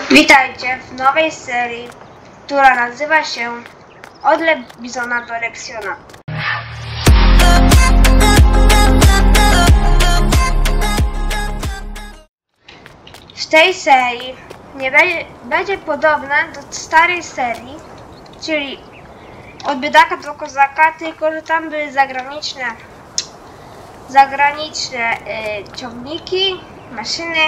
Witajcie w nowej serii, która nazywa się Od Lebizona do Lexiona. W tej serii nie będzie podobna do starej serii, czyli od biedaka do kozaka, tylko że tam były zagraniczne ciągniki, maszyny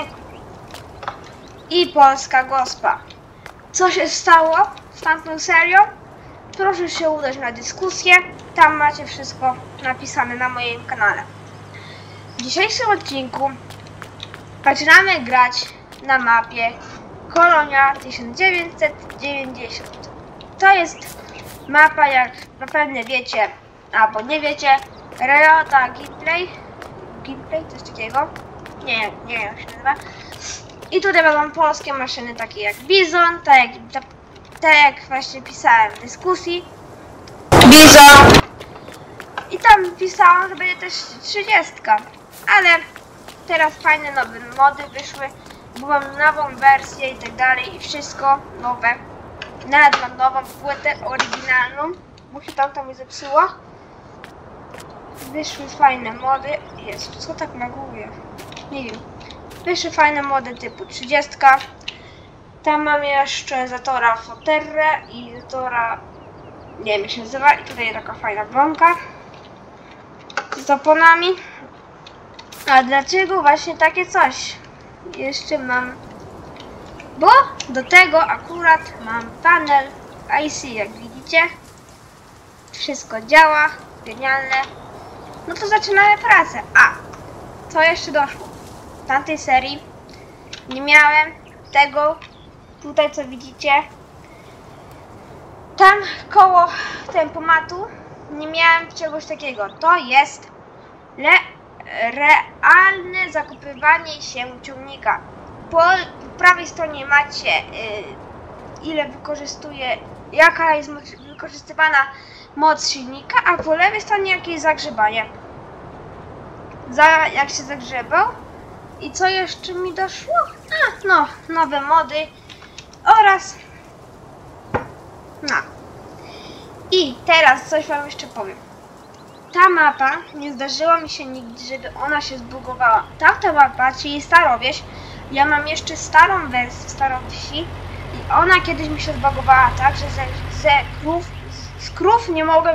i polska gospa. Co się stało z tamtą serią? Proszę się udać na dyskusję, tam macie wszystko napisane na moim kanale. W dzisiejszym odcinku zaczynamy grać na mapie Kolonia 1990. To jest mapa, jak zapewne wiecie, albo nie wiecie, Reota Gameplay, coś takiego, nie wiem jak się nazywa. I tutaj będą polskie maszyny takie jak Bizon, tak jak właśnie pisałem w dyskusji. Bizon! I tam pisałam, że będzie też 30, ale teraz fajne nowe mody wyszły, bo mam nową wersję i tak dalej i wszystko nowe. Nawet mam nową płytę oryginalną, bo się tamta mi zepsuła. Wyszły fajne mody. Jest, co tak laguje? Nie wiem. Wyszły fajne mody typu 30. Tam mam jeszcze Zatora Foterre i Zatora, nie wiem jak się nazywa, i tutaj taka fajna bronka z oponami. A dlaczego właśnie takie coś jeszcze mam? Bo do tego akurat mam panel IC, jak widzicie. Wszystko działa, genialne. No to zaczynamy pracę. A, co jeszcze doszło? W tamtej serii nie miałem tego tutaj, co widzicie. Tam koło tempomatu nie miałem czegoś takiego. To jest realne zakupywanie się ciągnika. Po prawej stronie macie ile wykorzystuje, jaka jest wykorzystywana moc silnika, a po lewej stronie jakie jest zagrzebanie. Jak się zagrzebał. I co jeszcze mi doszło? No, nowe mody oraz I teraz coś wam jeszcze powiem. Ta mapa, nie zdarzyło mi się nigdy, żeby ona się zbugowała. Tamta mapa, czyli Starowieś, ja mam jeszcze starą wersję Starowsi i ona kiedyś mi się zbugowała tak, że z krów nie mogłem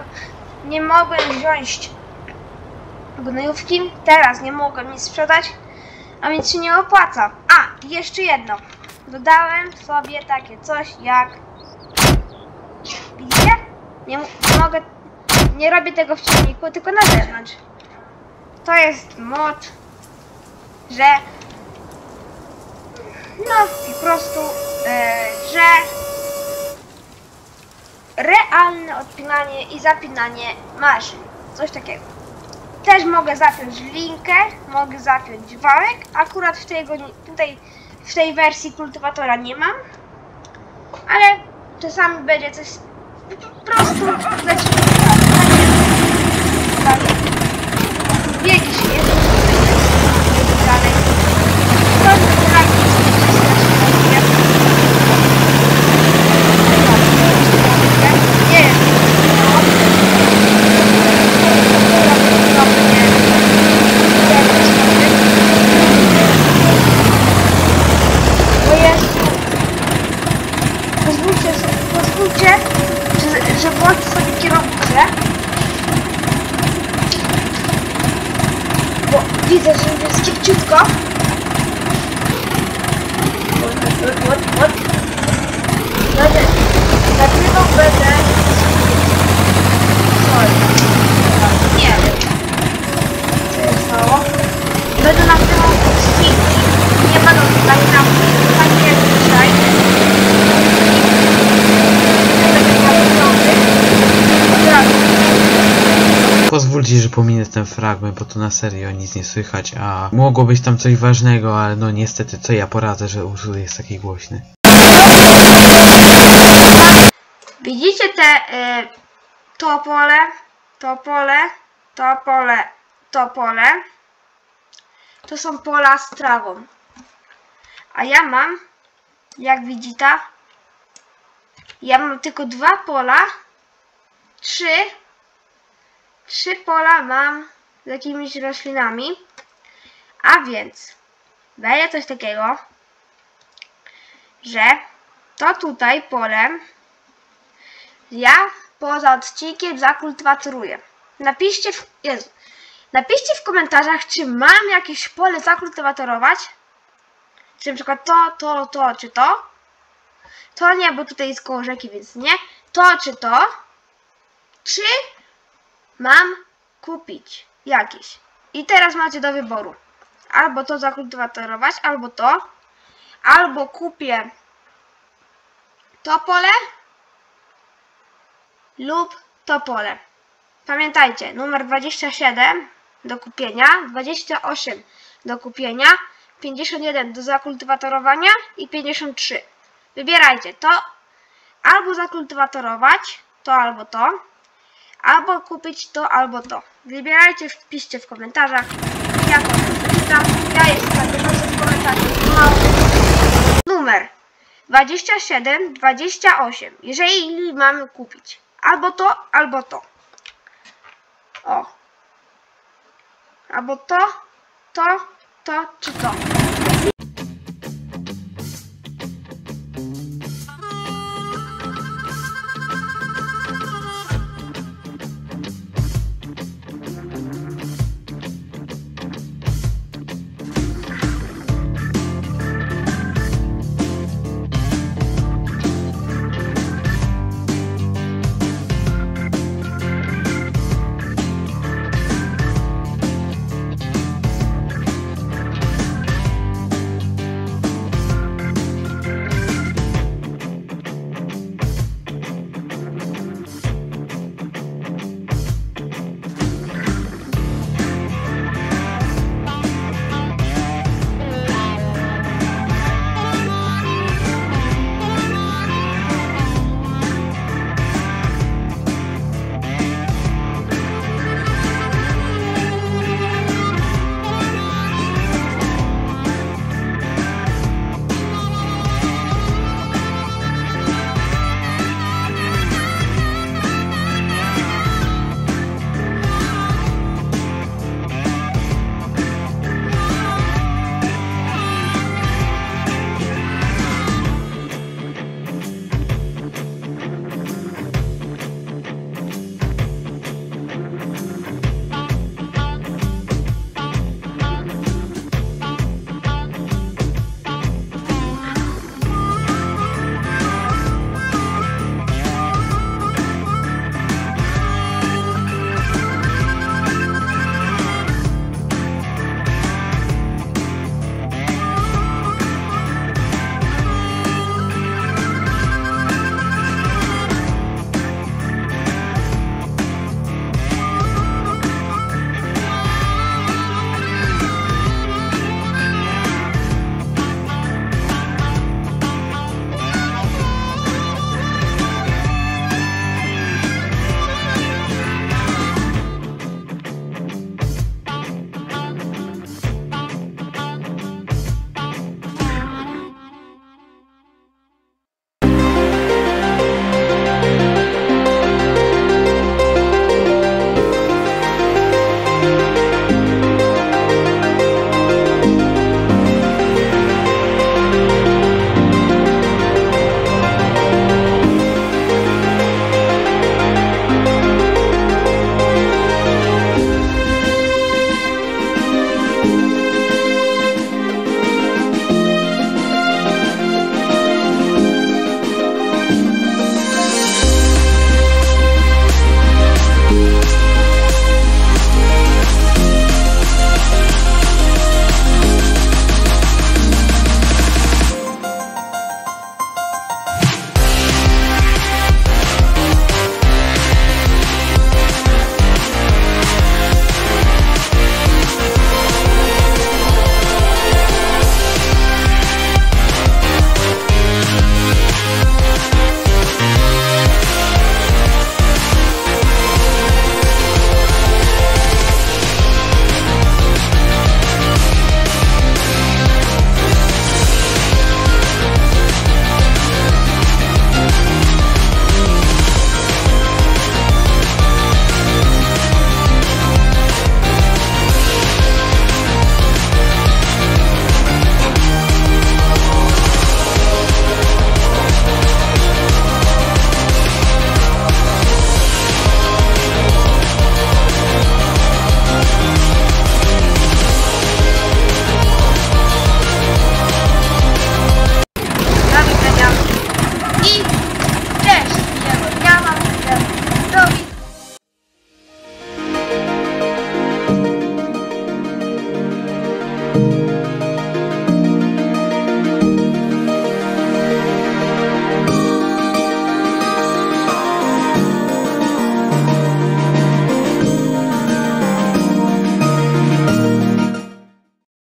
wziąć gnojówki. Teraz nie mogłem nic sprzedać, a więc się nie opłaca. A, jeszcze jedno. Dodałem sobie takie coś jak... Widzicie? Nie robię tego w ciągniku, tylko na zewnątrz. To jest mod, że... No, po prostu, że... realne odpinanie i zapinanie maszyn. Coś takiego. Też mogę zapiąć linkę, mogę zapiąć wałek. Akurat w tej wersji kultywatora nie mam. Ale czasami będzie coś po prostu lecimy dalej. Biegi się jest dalej. To nie wiem. Pozwólcie, że włączę sobie kierownicę, bo widzę, że jest szybciutko. Dlatego będę... Nie wiem, co jest stało. Będę nagrywał odcinki, nie będą tutaj na takie jak dzisiaj. Pozwólcie, że pominę ten fragment, bo to na serio nic nie słychać, a mogło być tam coś ważnego, ale no niestety, co ja poradzę, że urząd jest taki głośny. Widzicie te topole? To są pola z trawą. A ja mam Jak widzicie, ja mam tylko 2 pola. 3 pola mam z jakimiś roślinami. A więc daję coś takiego, że to tutaj pole ja poza odcinkiem zakultywatuję. Napiszcie w komentarzach, czy mam jakieś pole zakultywatorować. Czy na przykład to, czy to. To nie, bo tutaj jest koło rzeki, więc nie. To, czy to. Czy mam kupić jakieś. I teraz macie do wyboru. Albo to zakultywatorować, albo to. Albo kupię to pole lub to pole. Pamiętajcie, numer 27 do kupienia, 28 do kupienia, 51 do zakultywatorowania i 53. Wybierajcie to, albo zakultywatorować, to albo to, albo kupić to albo to. Wybierajcie, wpiszcie w komentarzach, jaką ja jestem w komentarzach. Numer 27, 28. Jeżeli mamy kupić albo to, albo to. O. Albo to, czy to.